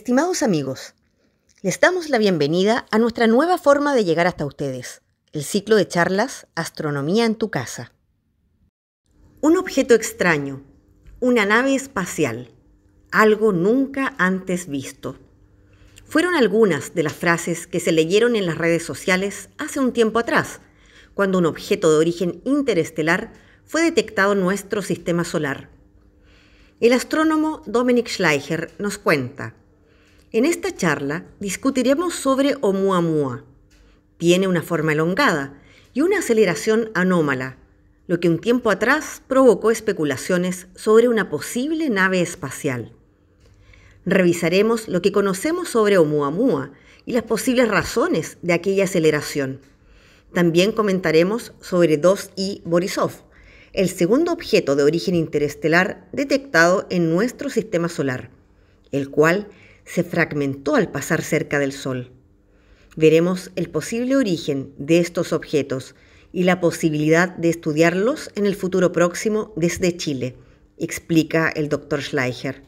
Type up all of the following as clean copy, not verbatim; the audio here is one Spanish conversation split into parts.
Estimados amigos, les damos la bienvenida a nuestra nueva forma de llegar hasta ustedes, el ciclo de charlas Astronomía en tu casa. Un objeto extraño, una nave espacial, algo nunca antes visto. Fueron algunas de las frases que se leyeron en las redes sociales hace un tiempo atrás, cuando un objeto de origen interestelar fue detectado en nuestro sistema solar. El astrónomo Dominic Schleicher nos cuenta: en esta charla discutiremos sobre Oumuamua. Tiene una forma elongada y una aceleración anómala, lo que un tiempo atrás provocó especulaciones sobre una posible nave espacial. Revisaremos lo que conocemos sobre Oumuamua y las posibles razones de aquella aceleración. También comentaremos sobre 2I Borisov, el segundo objeto de origen interestelar detectado en nuestro sistema solar, el cual se fragmentó al pasar cerca del Sol. Veremos el posible origen de estos objetos y la posibilidad de estudiarlos en el futuro próximo desde Chile, explica el Dr. Schleicher.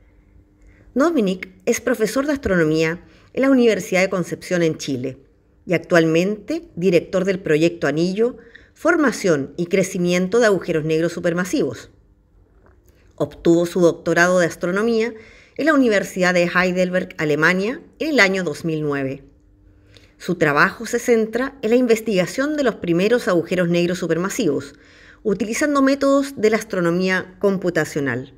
Dominic es profesor de astronomía en la Universidad de Concepción en Chile y actualmente director del proyecto Anillo, formación y crecimiento de agujeros negros supermasivos. Obtuvo su doctorado de astronomía en la Universidad de Heidelberg, Alemania, en el año 2009. Su trabajo se centra en la investigación de los primeros agujeros negros supermasivos, utilizando métodos de la astronomía computacional.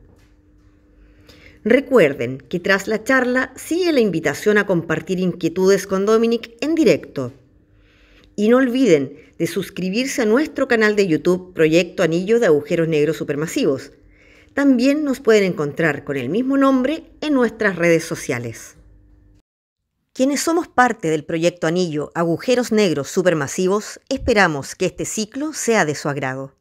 Recuerden que tras la charla sigue la invitación a compartir inquietudes con Dominic en directo. Y no olviden de suscribirse a nuestro canal de YouTube Proyecto Anillo de Agujeros Negros Supermasivos. También nos pueden encontrar con el mismo nombre en nuestras redes sociales. Quienes somos parte del Proyecto Anillo Agujeros Negros Supermasivos, esperamos que este ciclo sea de su agrado.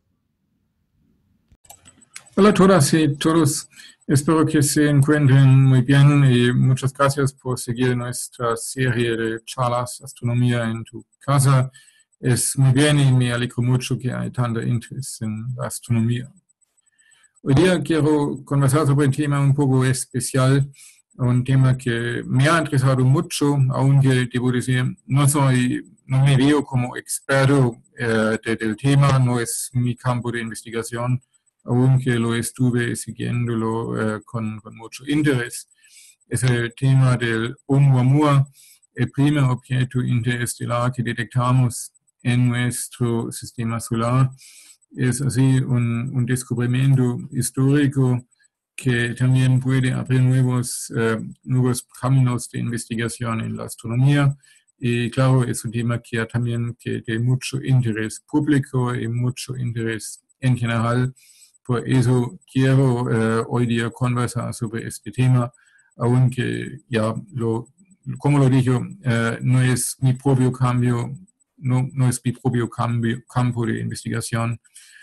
Hola a todas y todos, espero que se encuentren muy bien y muchas gracias por seguir nuestra serie de charlas Astronomía en tu casa. Es muy bien y me alegro mucho que hay tanto interés en la astronomía. Hoy día quiero conversar sobre un tema un poco especial, un tema que me ha interesado mucho, aunque debo decir, no me veo como experto del tema, no es mi campo de investigación, aunque lo estuve siguiéndolo con mucho interés. Es el tema del Oumuamua, el primer objeto interestelar que detectamos en nuestro sistema solar. Es así un descubrimiento histórico que también puede abrir nuevos caminos de investigación en la astronomía. Y claro, es un tema que también de mucho interés público y mucho interés en general. Por eso quiero hoy día conversar sobre este tema, aunque ya, como lo dije, no es mi propio campo de investigación.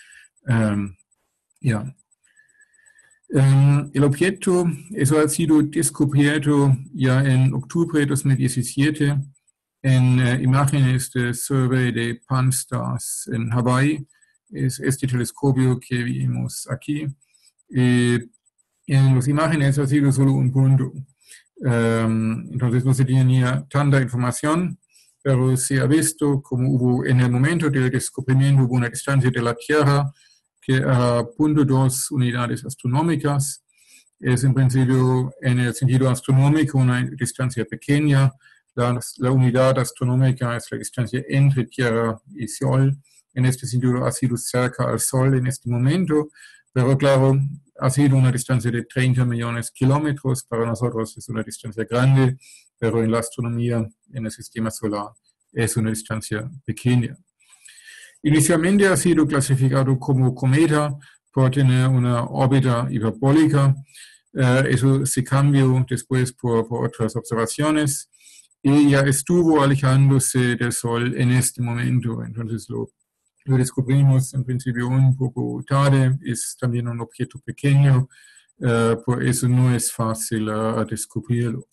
El objeto, eso ha sido descubierto ya en octubre de 2017 en imágenes del Survey de Pan-STARRS en Hawái. Es este telescopio que vimos aquí. En las imágenes ha sido solo un punto. Entonces no se tenía tanta información, pero se ha visto como hubo en el momento del descubrimiento hubo una distancia de la Tierra que era 0.2 unidades astronómicas. Es en principio en el sentido astronómico una distancia pequeña. La unidad astronómica es la distancia entre Tierra y Sol. En este sentido ha sido cerca al Sol en este momento, pero claro, ha sido una distancia de 30 millones de kilómetros. Para nosotros es una distancia grande, pero en la astronomía, en el sistema solar, es una distancia pequeña. Inicialmente ha sido clasificado como cometa por tener una órbita hiperbólica. Eso se cambió después por otras observaciones y ya estuvo alejándose del Sol en este momento. Entonces lo descubrimos en principio un poco tarde, es también un objeto pequeño, por eso no es fácil descubrirlo.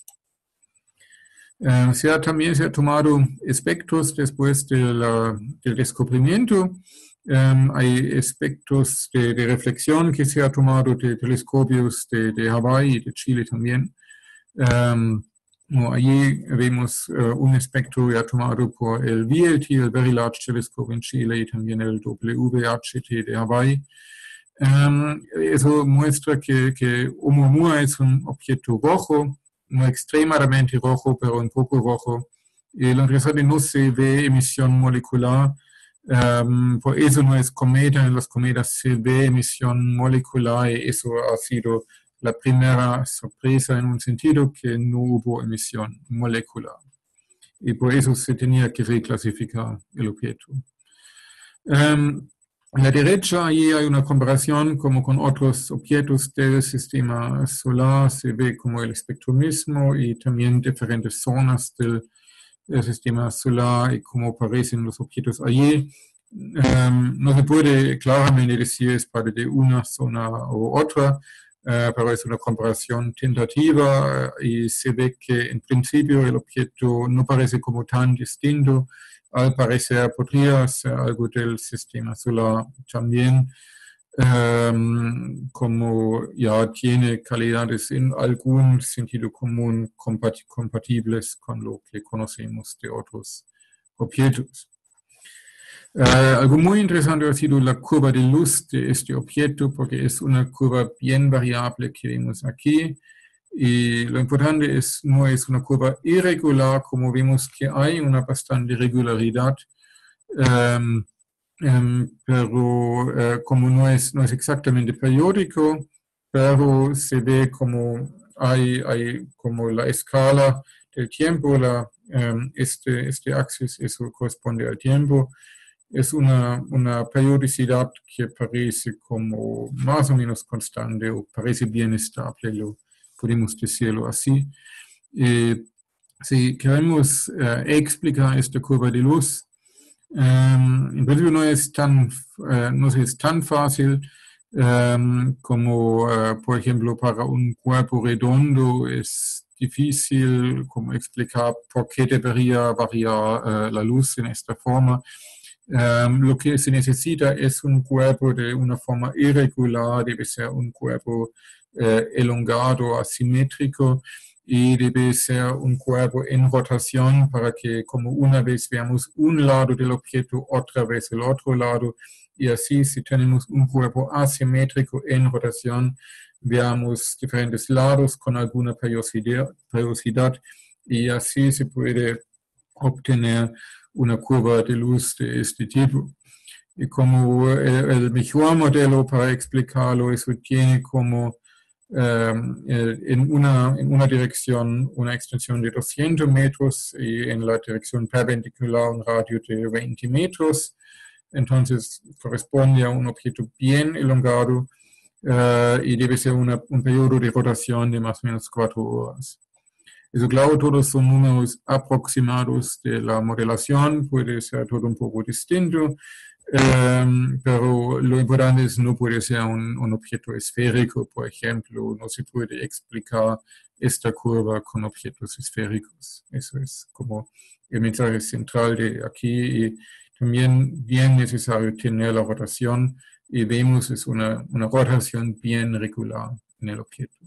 También se ha tomado espectros después del descubrimiento. Hay espectros de reflexión que se ha tomado de telescopios de Hawái y de Chile también. Allí vemos un espectro ya tomado por el VLT, el Very Large Telescope en Chile, y también el WHT de Hawái. Eso muestra que Oumuamua es un objeto rojo, no extremadamente rojo, pero un poco rojo. Y lo interesante, no se ve emisión molecular, por eso no es cometa. En los cometas se ve emisión molecular, y eso ha sido la primera sorpresa en un sentido, que no hubo emisión molecular. Y por eso se tenía que reclasificar el objeto. A la derecha, ahí hay una comparación como con otros objetos del sistema solar. Se ve como el espectromismo y también diferentes zonas del sistema solar y cómo aparecen los objetos allí. No se puede claramente decir es parte de una zona u otra, pero es una comparación tentativa y se ve que en principio el objeto no parece como tan distinto. Al parecer podría ser algo del sistema solar también, como ya tiene calidades en algún sentido común compatibles con lo que conocemos de otros objetos. Algo muy interesante ha sido la curva de luz de este objeto, porque es una curva bien variable que vemos aquí. Y lo importante no es una curva irregular, como vemos que hay una bastante regularidad, pero como no es exactamente periódico, pero se ve como hay como la escala del tiempo, este axis, eso corresponde al tiempo. Es una periodicidad que parece como más o menos constante, o parece bien estable, podemos decirlo así. Si queremos explicar esta curva de luz, en principio no es tan fácil como, por ejemplo, para un cuerpo redondo es difícil como explicar por qué debería variar la luz en esta forma. Lo que se necesita es un cuerpo de una forma irregular, debe ser un cuerpo elongado, asimétrico, y debe ser un cuerpo en rotación para que como una vez veamos un lado del objeto, otra vez el otro lado, y así si tenemos un cuerpo asimétrico en rotación, veamos diferentes lados con alguna periodicidad, y así se puede obtener una curva de luz de este tipo. Y como el mejor modelo para explicarlo, eso tiene como en una dirección una extensión de 200 metros y en la dirección perpendicular un radio de 20 metros. Entonces corresponde a un objeto bien elongado y debe ser un periodo de rotación de más o menos 4 horas. Eso, claro, todos son números aproximados de la modelación, puede ser todo un poco distinto, pero lo importante es no puede ser un objeto esférico, por ejemplo, no se puede explicar esta curva con objetos esféricos. Eso es como el mensaje central de aquí, y también bien necesario tener la rotación, y vemos es una rotación bien regular en el objeto.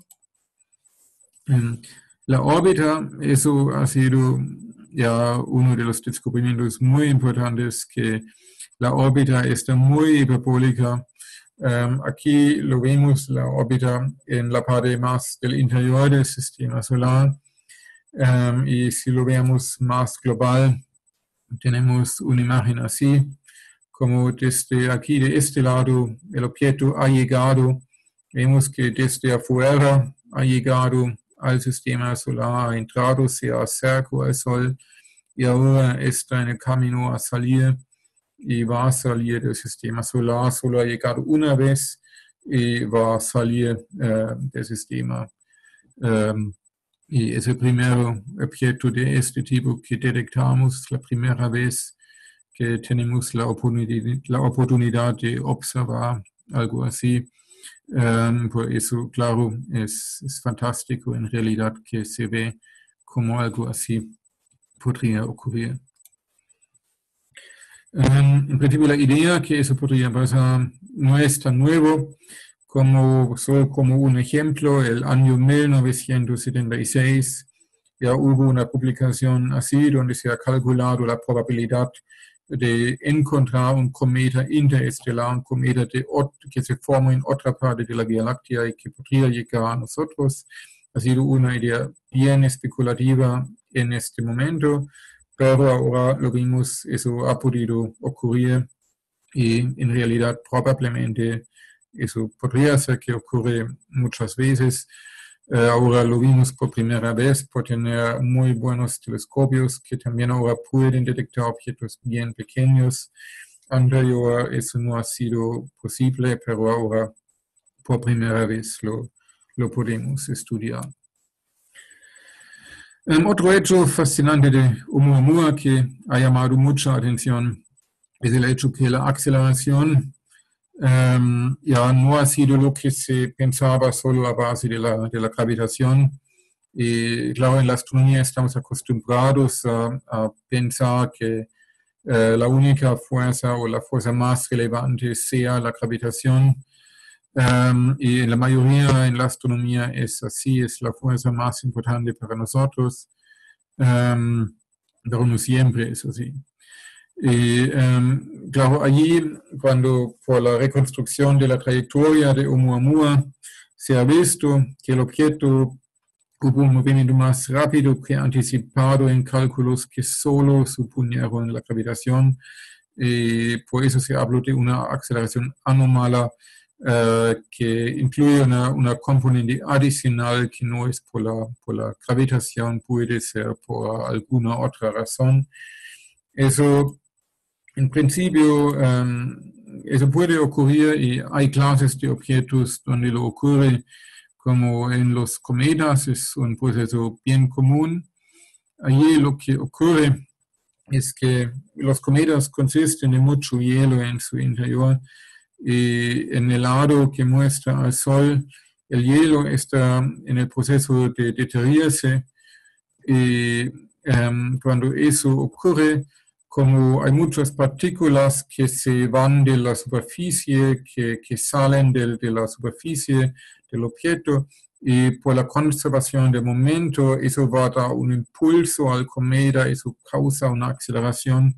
La órbita, eso ha sido ya uno de los descubrimientos muy importantes, que la órbita está muy hiperbólica. Aquí lo vemos, la órbita en la parte más del interior del sistema solar. Y si lo vemos más global, tenemos una imagen así, como desde aquí, de este lado, el objeto ha llegado. Vemos que desde afuera ha llegado al sistema solar, ha entrado, se acercó al Sol y ahora está en el camino a salir, y va a salir del sistema solar. Solo ha llegado una vez y va a salir del sistema. Y es el primer objeto de este tipo que detectamos, la primera vez que tenemos la oportunidad de observar algo así. Por eso, claro, es fantástico en realidad que se ve como algo así podría ocurrir. En principio, la idea que eso podría pasar no es tan nuevo. Solo como un ejemplo, el año 1976 ya hubo una publicación así donde se ha calculado la probabilidad de encontrar un cometa interestelar, un cometa que se forma en otra parte de la Vía Láctea y que podría llegar a nosotros. Ha sido una idea bien especulativa en este momento, pero ahora lo vimos, eso ha podido ocurrir y en realidad probablemente eso podría ser que ocurre muchas veces. Ahora lo vimos por primera vez por tener muy buenos telescopios que también ahora pueden detectar objetos bien pequeños. Anterior eso no ha sido posible, pero ahora por primera vez lo podemos estudiar. Otro hecho fascinante de Oumuamua que ha llamado mucha atención es el hecho que la aceleración ya no ha sido lo que se pensaba solo a base de la gravitación. Y claro, en la astronomía estamos acostumbrados a pensar que la única fuerza o la fuerza más relevante sea la gravitación. Y en la mayoría en la astronomía es así, es la fuerza más importante para nosotros, pero no siempre es así. Y claro, allí, cuando por la reconstrucción de la trayectoria de Oumuamua se ha visto que el objeto hubo un movimiento más rápido que anticipado en cálculos que solo suponieron la gravitación, y por eso se habló de una aceleración anómala que incluye una componente adicional que no es por la gravitación, puede ser por alguna otra razón. Eso en principio, eso puede ocurrir y hay clases de objetos donde lo ocurre, como en los cometas, es un proceso bien común. Allí lo que ocurre es que los cometas consisten de mucho hielo en su interior y en el lado que muestra al Sol, el hielo está en el proceso de deteriorarse y cuando eso ocurre, como hay muchas partículas que se van de la superficie, que salen de la superficie del objeto, y por la conservación del momento, eso va a dar un impulso al cometa, eso causa una aceleración,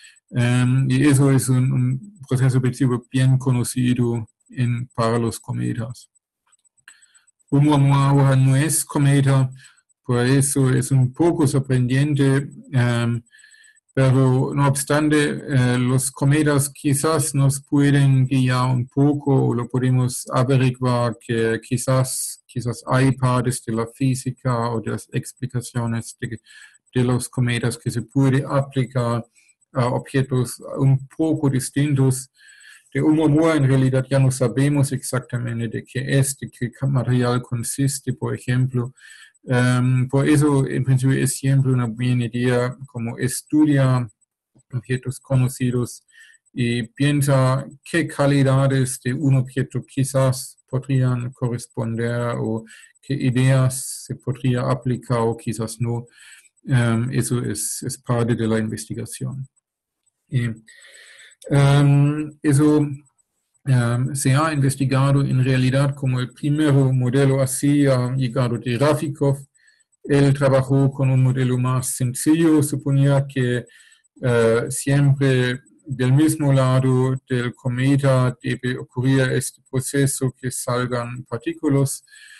y eso es un proceso bien conocido para los cometas. Oumuamua ahora no es cometa, por eso es un poco sorprendente, pero no obstante, los cometas quizás nos pueden guiar un poco, o lo podemos averiguar que quizás hay partes de la física o de las explicaciones de los cometas que se puede aplicar a objetos un poco distintos. De Oumuamua en realidad ya no sabemos exactamente de qué material consiste, por ejemplo. Por eso, en principio, es siempre una buena idea como estudiar objetos conocidos y piensa qué calidades de un objeto quizás podrían corresponder o qué ideas se podría aplicar o quizás no. Eso es parte de la investigación. Y, eso se ha investigado en realidad como el primer modelo así ha llegado de Rafikov. Él trabajó con un modelo más sencillo, suponía que siempre del mismo lado del cometa debe ocurrir este proceso que salgan partículas.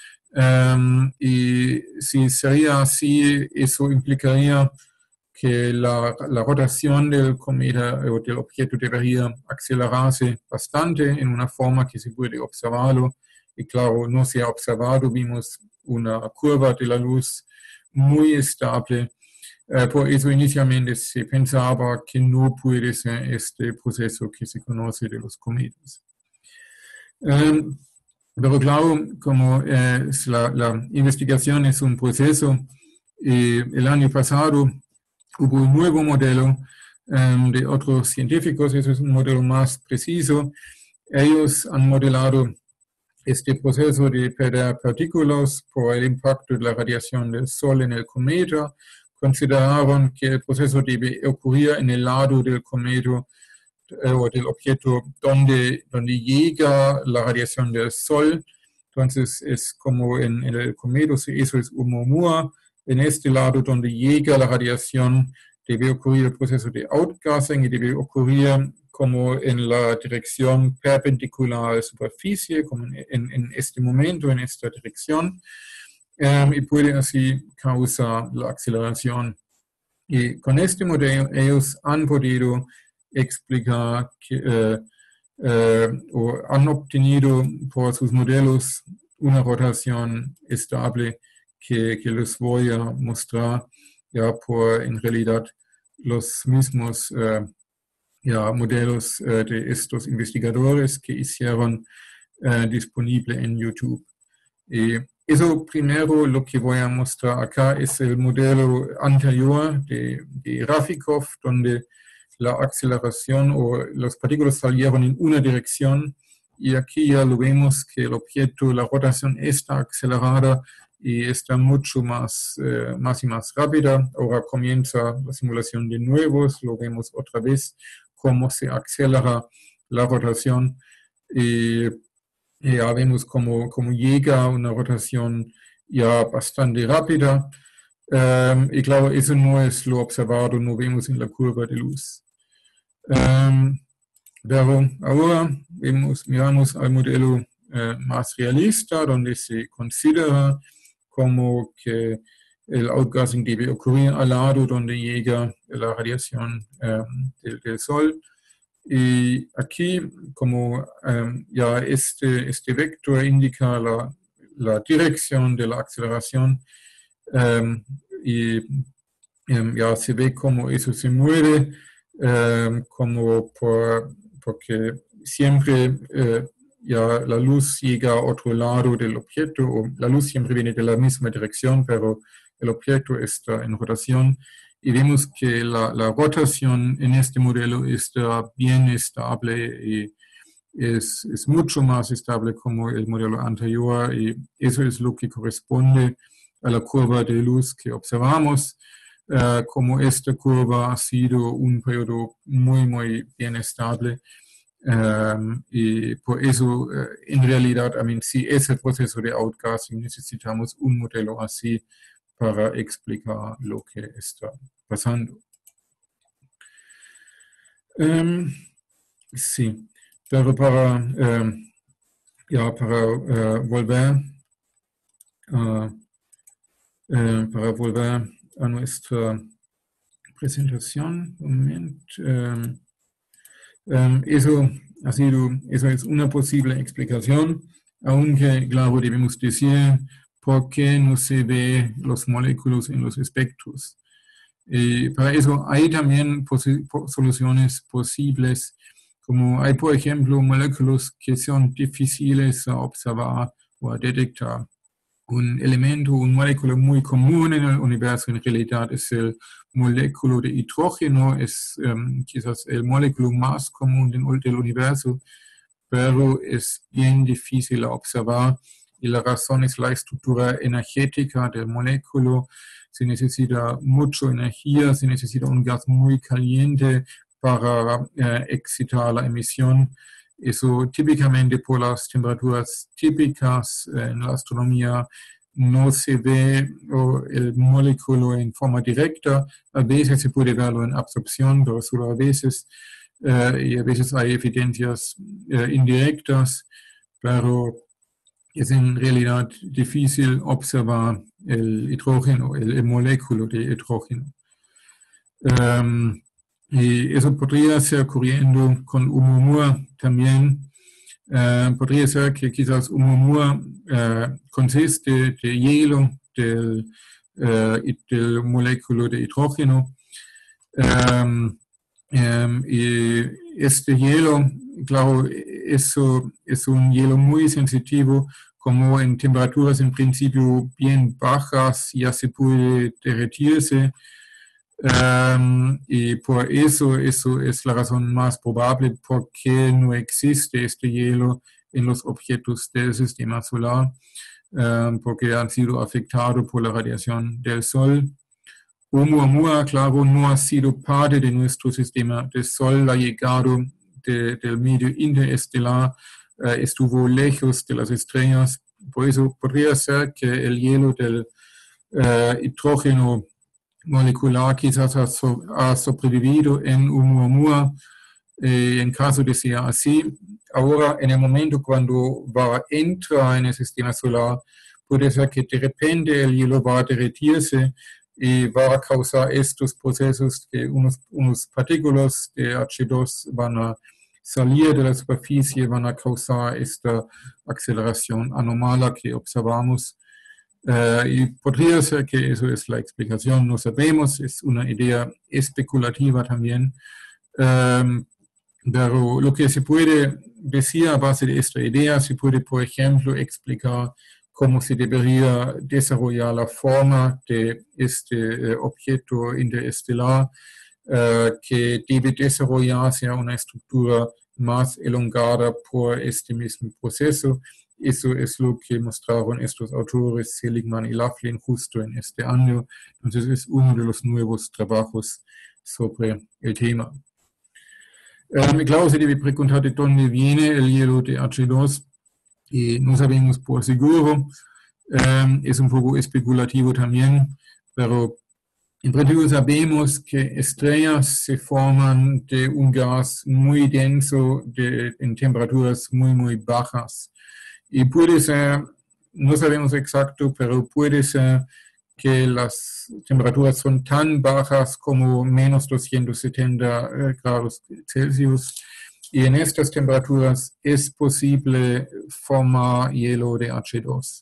Y si sería así, eso implicaría que la rotación del cometa o del objeto debería acelerarse bastante en una forma que se puede observarlo. Y claro, no se ha observado, vimos una curva de la luz muy estable. Por eso inicialmente se pensaba que no puede ser este proceso que se conoce de los cometas. Pero claro, como la investigación es un proceso, el año pasado hubo un nuevo modelo de otros científicos, eso es un modelo más preciso. Ellos han modelado este proceso de perder partículas por el impacto de la radiación del Sol en el cometa. Consideraron que el proceso debe ocurrir en el lado del cometa o del objeto donde llega la radiación del Sol. Entonces es como en el cometa, eso es Oumuamua. En este lado donde llega la radiación debe ocurrir el proceso de outgassing y debe ocurrir como en la dirección perpendicular a la superficie, como en este momento, en esta dirección, y puede así causar la aceleración. Y con este modelo ellos han podido explicar o han obtenido por sus modelos una rotación estable que les voy a mostrar ya por en realidad los mismos modelos de estos investigadores que hicieron disponible en YouTube. Y eso primero lo que voy a mostrar acá es el modelo anterior de Rafikov, donde la aceleración o las partículas salieron en una dirección y aquí ya lo vemos que el objeto, la rotación está acelerada y está mucho más y más rápida. Ahora comienza la simulación de nuevo, lo vemos otra vez cómo se acelera la rotación y ya vemos cómo llega una rotación ya bastante rápida. Y claro, eso no es lo observado, no vemos en la curva de luz. Pero ahora miramos al modelo más realista, donde se considera como que el outgassing debe ocurrir al lado donde llega la radiación del Sol. Y aquí, como ya este vector indica la dirección de la aceleración, y ya se ve cómo eso se mueve, como porque siempre ya la luz llega a otro lado del objeto, o la luz siempre viene de la misma dirección, pero el objeto está en rotación. Y vemos que la rotación en este modelo está bien estable y es mucho más estable como el modelo anterior, y eso es lo que corresponde a la curva de luz que observamos. Como esta curva ha sido un periodo muy bien estable. Y por eso, en realidad, si es el proceso de outgassing, necesitamos un modelo así para explicar lo que está pasando. Sí, pero para volver a nuestra presentación, un momento. Eso es una posible explicación, aunque claro debemos decir por qué no se ve los moléculas en los espectros. Para eso hay también soluciones posibles, como hay por ejemplo moléculas que son difíciles a observar o a detectar. Un elemento, un moléculo muy común en el universo en realidad es el moléculo de hidrógeno, es quizás el moléculo más común del universo, pero es bien difícil de observar y la razón es la estructura energética del moléculo. Se necesita mucha energía, se necesita un gas muy caliente para excitar la emisión. Eso típicamente por las temperaturas típicas en la astronomía no se ve el moléculo en forma directa. A veces se puede verlo en absorción, pero solo a veces. Y a veces hay evidencias indirectas, pero es en realidad difícil observar el hidrógeno, el moléculo de hidrógeno. Y eso podría ser ocurriendo con Oumuamua también. Podría ser que quizás Oumuamua consiste de hielo del moléculo de hidrógeno. Y este hielo, claro, eso es un hielo muy sensitivo, como en temperaturas en principio bien bajas ya se puede derretirse. Y por eso es la razón más probable por qué no existe este hielo en los objetos del sistema solar, porque han sido afectados por la radiación del Sol. Oumuamua, claro, no ha sido parte de nuestro sistema. El Sol ha llegado del medio interestelar estuvo lejos de las estrellas. Por eso podría ser que el hielo del hidrógeno molecular quizás ha sobrevivido en Oumuamua. En caso de ser así, ahora en el momento cuando entra en el sistema solar, puede ser que de repente el hielo va a derretirse y va a causar estos procesos que unos partículas de H2 van a salir de la superficie, van a causar esta aceleración anormal que observamos. Y podría ser que eso es la explicación, no sabemos, es una idea especulativa también. Pero lo que se puede decir a base de esta idea, se puede, por ejemplo, explicar cómo se debería desarrollar la forma de este objeto interestelar, que debe desarrollarse a una estructura más elongada por este mismo proceso. Eso es lo que mostraron estos autores, Seligman y Laughlin, justo en este año. Entonces es uno de los nuevos trabajos sobre el tema. Claro, se debe preguntar de dónde viene el hielo de H2 y no sabemos por seguro. Es un poco especulativo también, pero en principio sabemos que estrellas se forman de un gas muy denso en temperaturas muy bajas. Y puede ser, no sabemos exacto, pero puede ser que las temperaturas son tan bajas como menos 270 grados Celsius. Y en estas temperaturas es posible formar hielo de H2.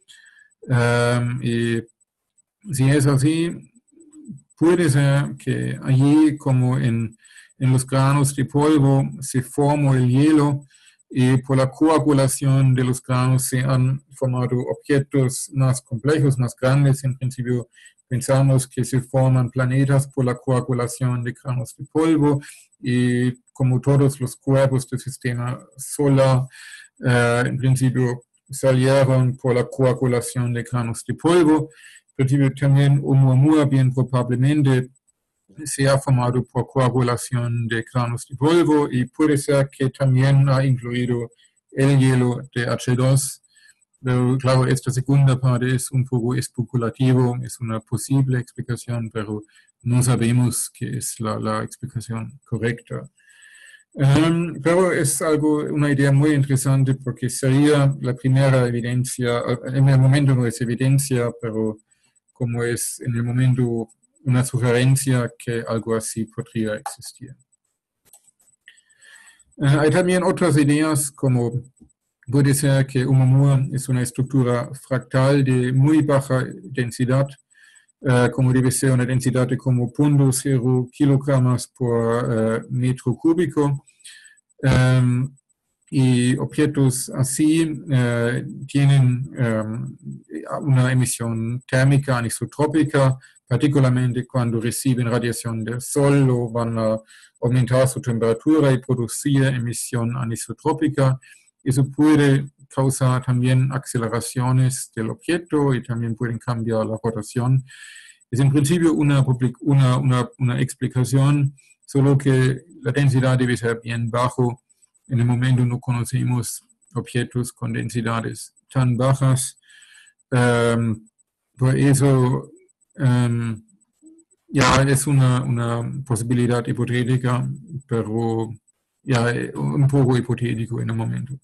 Y si es así, puede ser que allí, como en los granos de polvo, se formó el hielo y por la coagulación de los granos se han formado objetos más complejos, más grandes. En principio pensamos que se forman planetas por la coagulación de granos de polvo y como todos los cuerpos del sistema solar, en principio salieron por la coagulación de granos de polvo. En principio también Oumuamua bien probablemente se ha formado por coagulación de granos de polvo y puede ser que también ha incluido el hielo de H2. Pero claro, esta segunda parte es un poco especulativo, es una posible explicación, pero no sabemos qué es la explicación correcta. Pero es una idea muy interesante porque sería la primera evidencia, en el momento no es evidencia, pero como es en el momento una sugerencia que algo así podría existir. Hay también otras ideas, como puede ser que Oumuamua es una estructura fractal de muy baja densidad, como debe ser una densidad de como 0.0 kilogramos por metro cúbico. Y objetos así tienen una emisión térmica anisotrópica, particularmente cuando reciben radiación del sol o van a aumentar su temperatura y producir emisión anisotrópica. Eso puede causar también aceleraciones del objeto y también pueden cambiar la rotación. Es en principio una explicación, solo que la densidad debe ser bien bajo. En el momento no conocemos objetos con densidades tan bajas. Por eso ya es una posibilidad hipotética, pero ya un poco hipotético en el momento.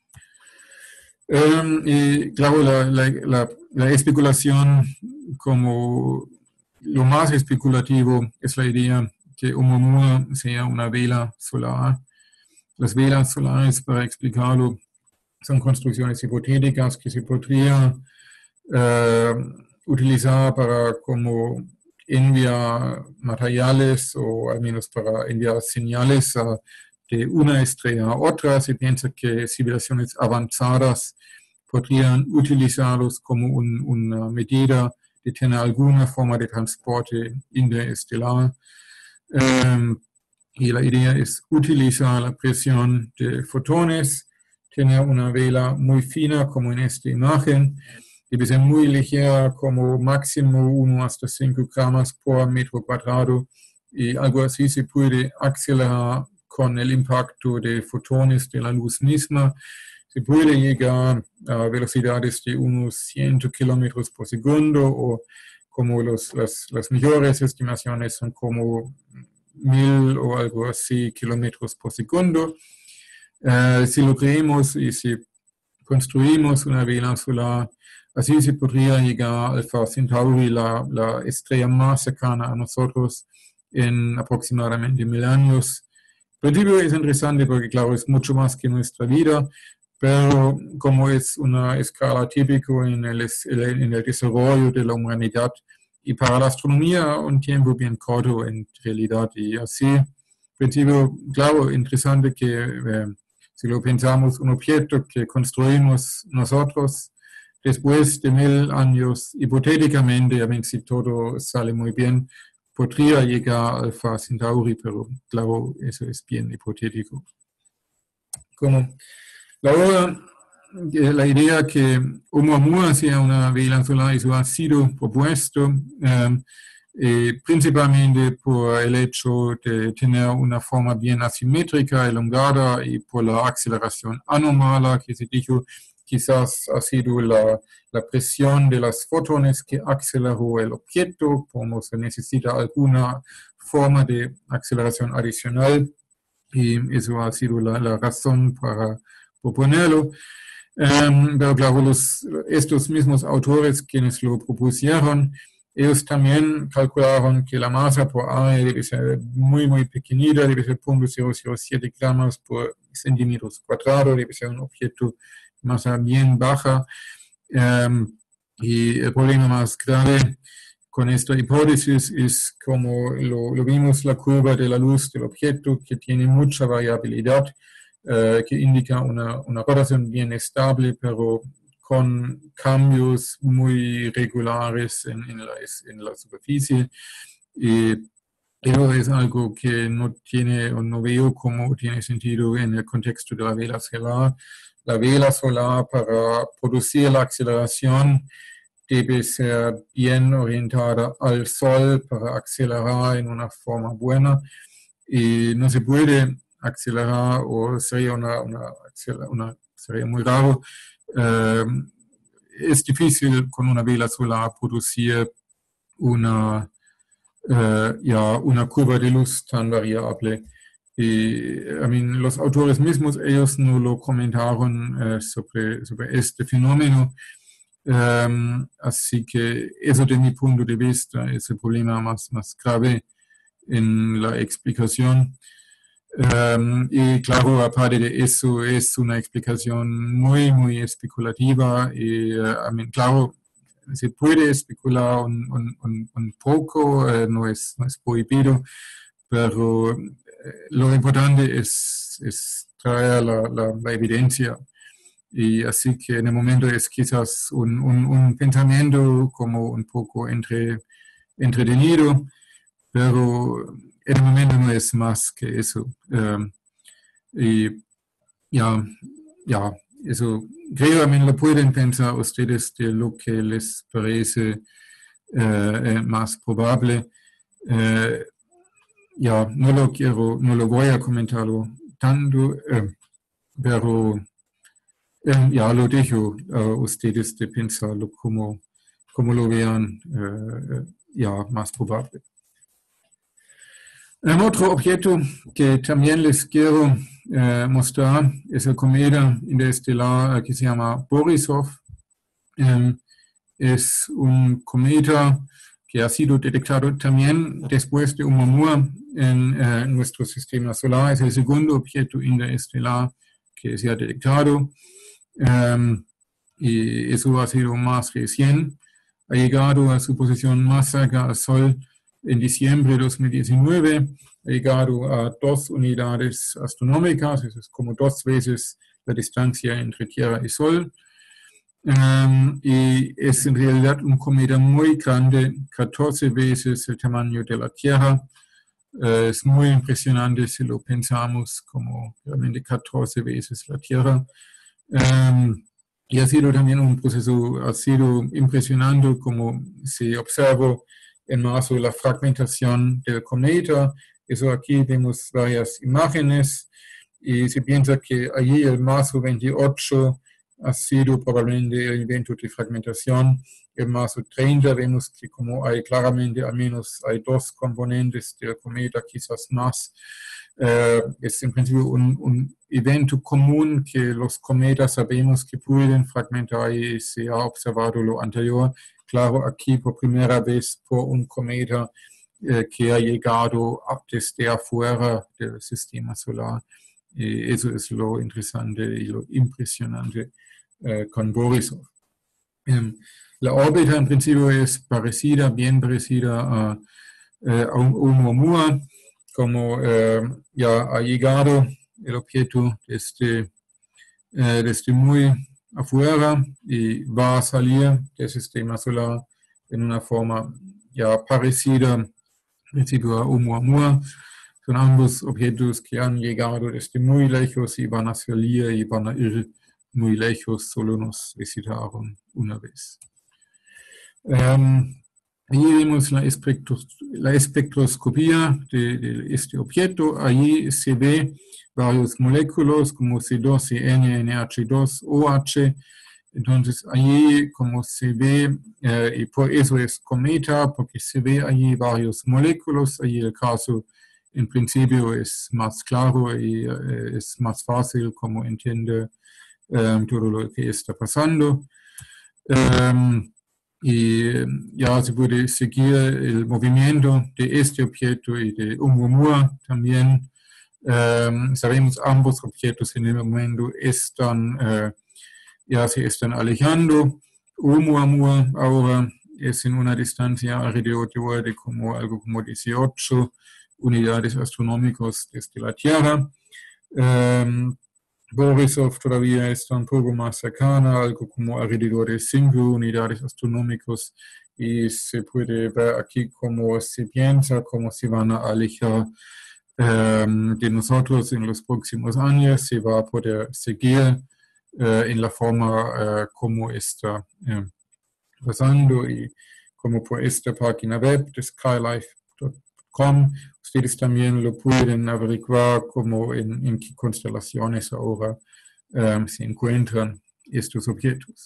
Y claro, la especulación, como lo más especulativo, es la idea que Oumuamua sea una vela solar. Las velas solares, para explicarlo, son construcciones hipotéticas que se podrían utilizar para como enviar materiales o al menos para enviar señales de una estrella a otra. Se piensa que civilizaciones avanzadas podrían utilizarlos como una medida de tener alguna forma de transporte interestelar. Y la idea es utilizar la presión de fotones, tener una vela muy fina como en esta imagen, debe ser muy ligera como máximo 1 hasta 5 gramos por metro cuadrado y algo así se puede acelerar con el impacto de fotones de la luz misma. Se puede llegar a velocidades de unos 100 kilómetros por segundo, o como las mejores estimaciones son como 1000 o algo así kilómetros por segundo. Si lo creemos y si construimos una vela solar, así se podría llegar a Alpha Centauri, la estrella más cercana a nosotros, en aproximadamente 1000 años. El principio es interesante porque, claro, es mucho más que nuestra vida, pero como es una escala típica en el desarrollo de la humanidad, y para la astronomía un tiempo bien corto en realidad, y así, en principio, claro, interesante que si lo pensamos, un objeto que construimos nosotros después de 1000 años, hipotéticamente, a ver si todo sale muy bien, podría llegar a Alpha Centauri, pero claro, eso es bien hipotético. Como la idea que Oumuamua sea una vela solar, eso ha sido propuesto principalmente por el hecho de tener una forma bien asimétrica, elongada, y por la aceleración anómala que se dijo. Quizás ha sido la presión de los fotones que aceleró el objeto, como se necesita alguna forma de aceleración adicional, y eso ha sido la razón para proponerlo. Pero claro, estos mismos autores quienes lo propusieron, ellos también calcularon que la masa por área debe ser muy, muy pequeñita, debe ser 0.007 gramos por centímetros cuadrados, debe ser un objeto de masa bien baja. Y el problema más grave con esta hipótesis es, como lo vimos, la curva de la luz del objeto, que tiene mucha variabilidad, que indica una rotación bien estable, pero con cambios muy regulares en la superficie. Y eso es algo que no tiene, o no veo cómo tiene sentido en el contexto de la vela solar. La vela solar, para producir la aceleración, debe ser bien orientada al Sol para acelerar en una forma buena, y no se puede acelerar, o sería sería muy raro. Es difícil con una vela solar producir una curva de luz tan variable. Y los autores mismos, ellos no lo comentaron sobre este fenómeno. Así que eso, de mi punto de vista, es el problema más grave en la explicación. Y claro, aparte de eso, es una explicación muy, muy especulativa. Y claro, se puede especular un poco, no es prohibido, pero lo importante es traer la evidencia. Y así que en el momento es quizás un pensamiento como un poco entretenido, pero en el momento no es más que eso. Y eso creo también lo pueden pensar ustedes de lo que les parece más probable. No lo voy a comentarlo tanto, pero lo dejo a ustedes de pensarlo como lo vean más probable. Otro objeto que también les quiero mostrar es el cometa interestelar que se llama Borisov. Es un cometa que ha sido detectado también después de Oumuamua en nuestro sistema solar. Es el segundo objeto interestelar que se ha detectado. Y eso ha sido más recién. Ha llegado a su posición más cerca al Sol en diciembre de 2019, ha llegado a 2 unidades astronómicas, eso es como 2 veces la distancia entre Tierra y Sol. Y es en realidad un cometa muy grande, 14 veces el tamaño de la Tierra. Es muy impresionante si lo pensamos como realmente 14 veces la Tierra. Y ha sido también un proceso, ha sido impresionante como se observó en marzo la fragmentación del cometa Eso aquí vemos varias imágenes y se piensa que allí el marzo 28 ha sido probablemente el evento de fragmentación. En marzo 30 vemos que como hay claramente al menos hay dos componentes del cometa, quizás más. Es en principio un evento común que los cometas sabemos que pueden fragmentar y se ha observado lo anterior. Claro, aquí por primera vez por un cometa que ha llegado desde afuera del sistema solar. Eso es lo interesante y lo impresionante con Borisov. La órbita en principio es parecida, bien parecida a Oumuamua, como ya ha llegado el objeto desde muy afuera y va a salir del sistema solar en una forma ya parecida en principio a Oumuamua. Son ambos objetos que han llegado desde muy lejos y van a salir y van a ir muy lejos, solo nos visitaron una vez. Allí vemos la espectroscopía de este objeto. Allí se ve varios moléculas como C2, CN, NH2, OH. Entonces allí como se ve, y por eso es cometa, porque se ve allí varios moléculas. Allí el caso en principio es más claro y es más fácil como entender todo lo que está pasando. Y ya se puede seguir el movimiento de este objeto y de Oumuamua también. Sabemos ambos objetos en el momento ya se están alejando. Oumuamua ahora es en una distancia alrededor de como algo como 18 unidades astronómicas desde la Tierra. Borisov todavía está un poco más cercana, algo como alrededor de 5 unidades astronómicas, y se puede ver aquí cómo se piensa, cómo se van a alejar de nosotros en los próximos años. Se va a poder seguir en la forma como está pasando, y como por esta página web de skylife.com ustedes también lo pueden averiguar como en qué constelaciones ahora se encuentran estos objetos.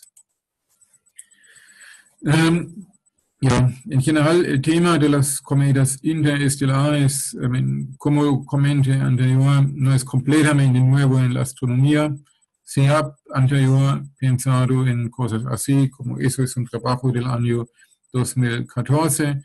Ja, en general el tema de las cometas interestelares, como comenté anterior, no es completamente nuevo en la astronomía. Se ha anterior pensado en cosas así, como eso es un trabajo del año 2014,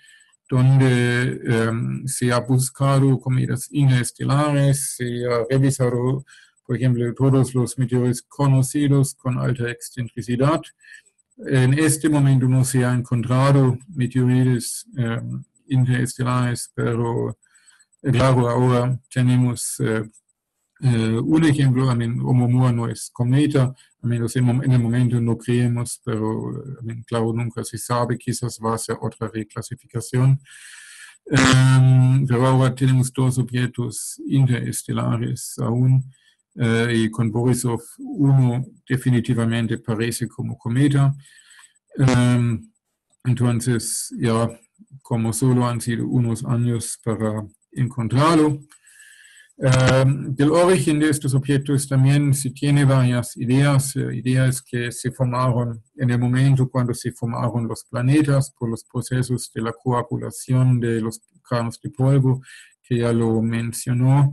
donde se ha buscado cometas interestelares, se ha revisado, por ejemplo, todos los meteoritos conocidos con alta excentricidad. En este momento no se ha encontrado meteoritos interestelares, pero claro, ahora tenemos un ejemplo. Oumuamua no es cometa, al menos en el momento no creemos, pero claro, nunca se sabe, quizás va a ser otra reclasificación. Pero ahora tenemos dos objetos interestelares aún, y con Borisov uno definitivamente parece como cometa. Entonces, ya, como solo han sido unos años para encontrarlo. Del origen de estos objetos también se tiene varias ideas, ideas que se formaron en el momento cuando se formaron los planetas por los procesos de la coagulación de los granos de polvo, que ya lo mencionó.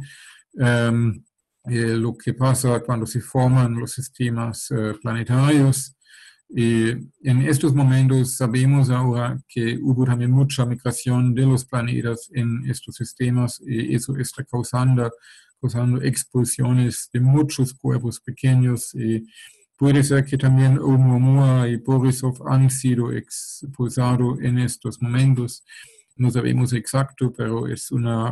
Lo que pasa cuando se forman los sistemas planetarios. Y en estos momentos sabemos ahora que hubo también mucha migración de los planetas en estos sistemas, y eso está causando explosiones de muchos cuerpos pequeños, y puede ser que también Oumuamua y Borisov han sido expulsados en estos momentos. No sabemos exacto, pero es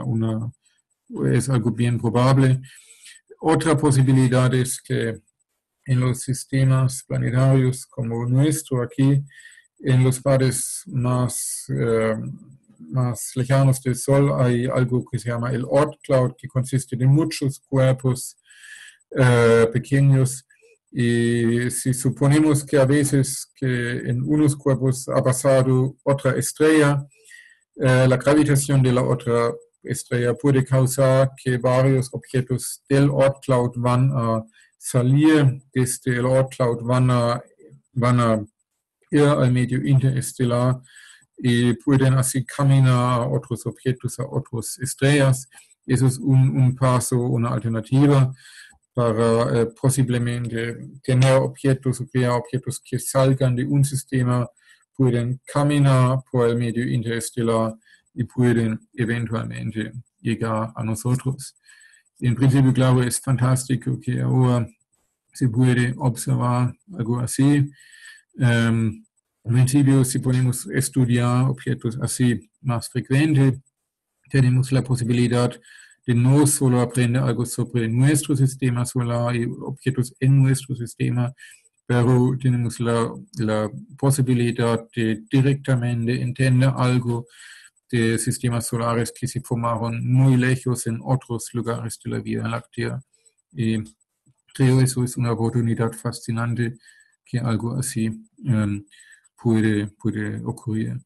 algo bien probable. Otra posibilidad es que en los sistemas planetarios como nuestro aquí, en los pares más lejanos del Sol, hay algo que se llama el Oort cloud, que consiste de muchos cuerpos pequeños, y si suponemos que a veces que en unos cuerpos ha pasado otra estrella, la gravitación de la otra estrella puede causar que varios objetos del Oort-Cloud van a salir desde el Oort-Cloud, van a ir al medio interestelar y pueden así caminar a otros objetos, a otras estrellas. Eso es un paso, una alternativa para posiblemente tener objetos o crear objetos que salgan de un sistema, pueden caminar por el medio interestelar y pueden eventualmente llegar a nosotros. En principio, claro, es fantástico que ahora se puede observar algo así. En principio, si podemos estudiar objetos así más frecuente, tenemos la posibilidad de no solo aprender algo sobre nuestro sistema solar y objetos en nuestro sistema, pero tenemos la posibilidad de directamente entender algo de sistemas solares que se formaron muy lejos en otros lugares de la Vía Láctea. Y creo que eso es una oportunidad fascinante que algo así puede ocurrir.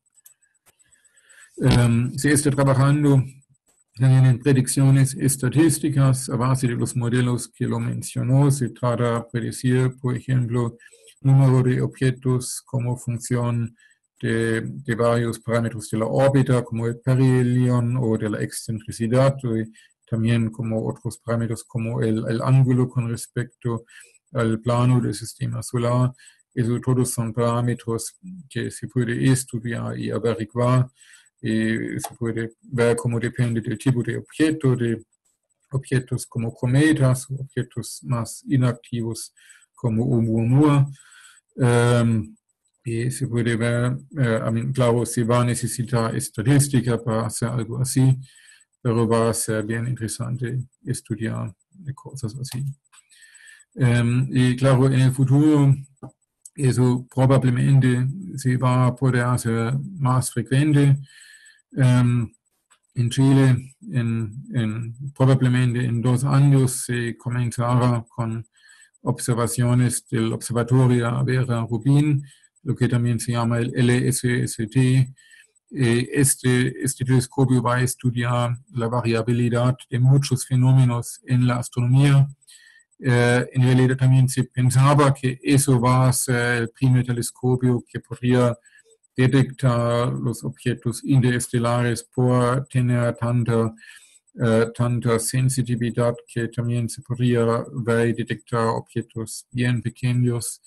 Se está trabajando también en predicciones estadísticas a base de los modelos que lo mencionó. Se trata de predecir, por ejemplo, número de objetos como función de varios parámetros de la órbita, como el perihelión o de la excentricidad, y también como otros parámetros como el ángulo con respecto al plano del sistema solar. Eso todos son parámetros que se puede estudiar y averiguar. Se puede ver cómo depende del tipo de objeto, de objetos como cometas, objetos más inactivos como Oumuamua. Y se puede ver, claro, se va a necesitar estadística para hacer algo así, pero va a ser bien interesante estudiar cosas así. Y claro, en el futuro eso probablemente se va a poder hacer más frecuente. En Chile, probablemente en 2 años, se comenzará con observaciones del Observatorio Vera Rubin, lo que también se llama el LSST. Este telescopio va a estudiar la variabilidad de muchos fenómenos en la astronomía. En realidad también se pensaba que eso va a ser el primer telescopio que podría detectar los objetos interestelares por tener tanta sensitividad que también se podría ver y detectar objetos bien pequeños.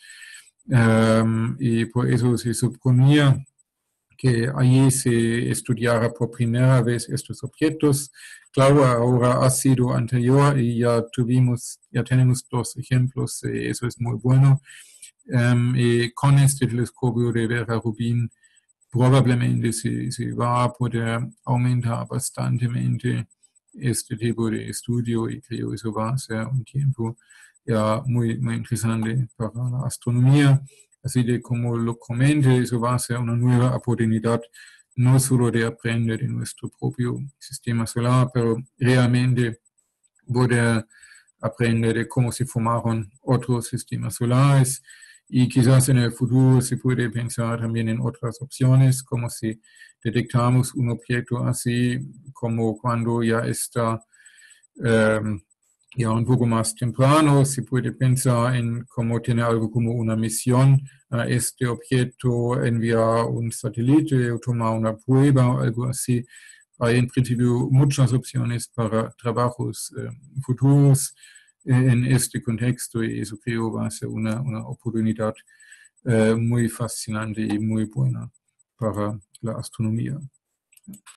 Y por eso se suponía que allí se estudiara por primera vez estos objetos. Claro, ahora ha sido anterior y ya tenemos 2 ejemplos, eso es muy bueno. Y con este telescopio de Vera Rubin probablemente se va a poder aumentar bastantemente este tipo de estudio y creo que eso va a ser un tiempo ya muy interesante para la astronomía. Así de como lo comenté, eso va a ser una nueva oportunidad no solo de aprender de nuestro propio sistema solar, pero realmente poder aprender de cómo se formaron otros sistemas solares. Y quizás en el futuro se puede pensar también en otras opciones, como si detectamos un objeto así, como cuando ya está ya un poco más temprano, se puede pensar en cómo tener algo como una misión a este objeto, enviar un satélite o tomar una prueba o algo así. Hay en principio muchas opciones para trabajos futuros en este contexto y eso creo va a ser una oportunidad muy fascinante y muy buena para la astronomía.